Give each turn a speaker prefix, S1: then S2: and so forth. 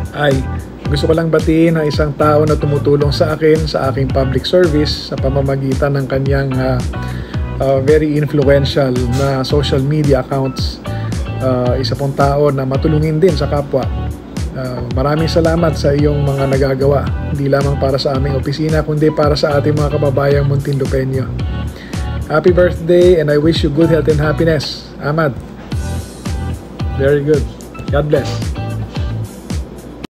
S1: ay gusto ko lang batiin ang isang tao na tumutulong sa akin sa aking public service sa pamamagitan ng kanyang very influential na social media accounts. Isa pong tao na matulungin din sa kapwa. Maraming salamat sa iyong mga nagagawa, hindi lamang para sa aming opisina kundi para sa ating mga kababayang Muntinlupeño. Happy birthday and I wish you good health and happiness, Ahmad. Very good. God bless.